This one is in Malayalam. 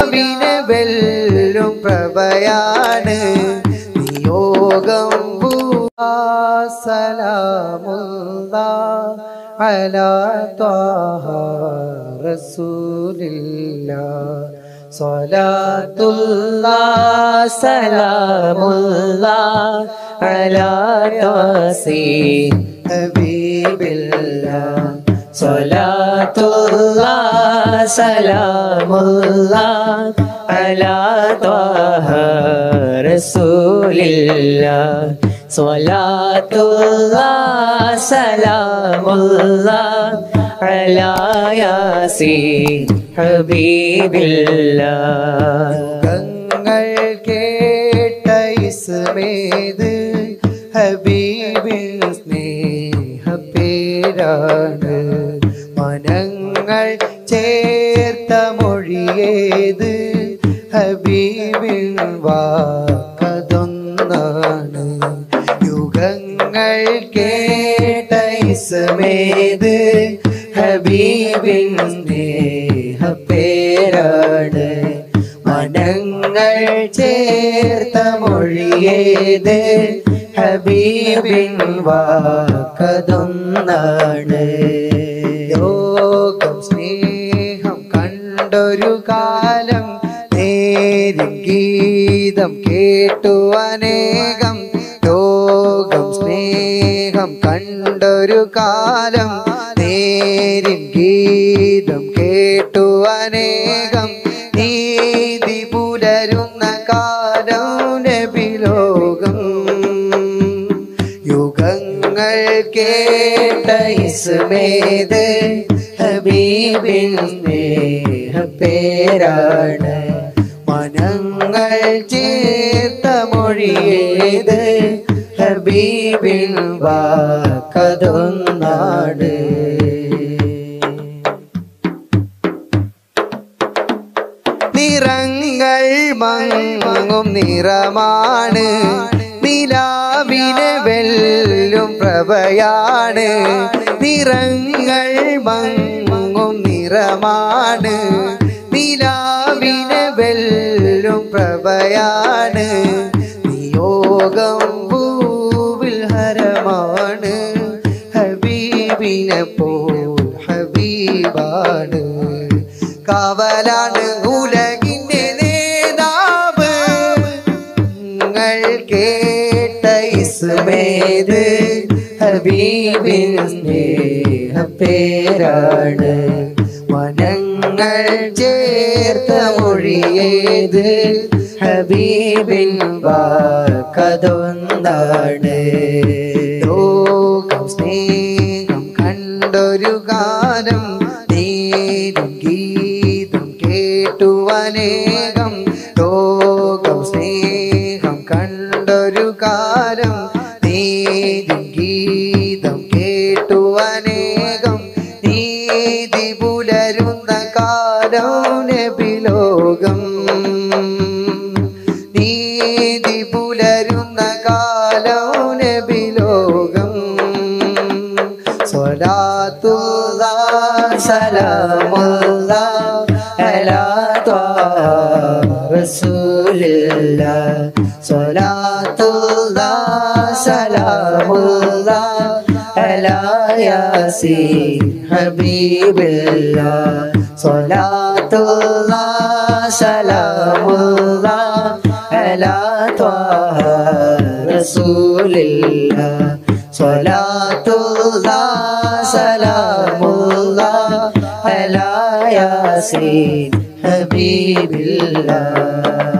നിലാവിനെ വെല്ലും പ്രഭയാണ് നിയോഗം സലാമുല്ലാഹ് അലാ ത്വാഹ റസൂലില്ലാഹ് സ്വലാത്തുല്ലാഹ് സലാമുല്ലാഹ് അലാ യാസീൻ ഹബീബില്ലാഹ് സ്വലാത്തുല്ലാഹ് സലാമുല്ലാഹ് അലാ ത്വാഹ റസൂലില്ലാഹ് സ്വലാത്തുല്ലാഹ് സലാമുല്ലാഹ് അലാ യാസീൻ ഹബീബില്ലാഹ് ഗംഗൾ കേട്ട ഇസ്മേത് ഹബീബിൻ സ്നേഹപ്പേരാണ് മനങ്ങൾ ചേർത്ത മൊഴിയേത് ഹബീബിൻ വാക്കതൊന്നാണ് യുഗങ്ങൾ കേട്ട ഇസ്മേത് ഹബീബിൻ സ്നേഹപ്പേരാണ് മനങ്ങൾ ചേർത്ത മൊഴിയേത് ഹബീബിൻ വാക്കതൊന്നാണ് ലോകം സ്നേഹം കണ്ടൊരു കാലം നേരിൻ ഗീതം കേട്ടു അനേകം ലോകം സ്നേഹം കണ്ടൊരു കാലം നേരിൻ ഗീതം കേട്ടു അനേകം നീതി പുലരുന്ന കാലം നബിലോകം യുഗങ്ങൾ കേട്ട ഇസ്മേത് ഹബീബിൻ സ്നേഹപ്പേരാണ് മനങ്ങൾ ചേർത്ത മൊഴിയേത് ഹബീബിൻ വാക്കതൊന്നാണ് നിറങ്ങൾ മങ്ങും നിറമാണ് നിലാവിനെ വെല്ലും പ്രഭയാണ് നിറങ്ങൾ മങ്ങും നിറമാണ് നിലാവിനെ വെല്ലും പ്രഭയാണ് നിയോഗം പൂവിൽ ഹരമാണ് ഹബീബിനെ പോൽ ഹബീബാണ് കാവലാണ് ഉലകിന്റെ നേതാവ് നിങ്ങൾ കേട്ട ഇസ്മേത് ഹബീബിൻ സ്നേഹപ്പേരാണ് മനങ്ങൾ ചേർത്ത മൊഴിയേത് ഹബീബിൻ വാക്കതൊന്നാണ് ലോകം സ്നേഹം കണ്ടൊരു കാലം നേരും ഗീതം കേട്ടു അനേകം ലോകം സ്നേഹം കണ്ടൊരു കാലം നേരും ഗീതം കേട്ടു അനേകം നീതി പുലരുന്ന കാലം നബിലോകം നീതി പുലരുന്ന കാലം നബിലോകം സ്വലാത്തുല്ലാഹ് സലാമുല്ലാഹ് അലാ ത്വാഹ റസൂലില്ലാഹ് സ്വലാത്തുല്ലാഹ് സലാമുല്ലാഹ് അലാ യാസീൻ ഹബീബില്ലാഹ് സ്വലാത്തുല്ലാഹ് സലാമുല്ലാഹ് അലാ ത്വാഹ റസൂലില്ലാഹ് സ്വലാത്തുല്ലാഹ് സലാമുല്ലാഹ് അലാ യാസീൻ ഹബീബില്ലാഹ്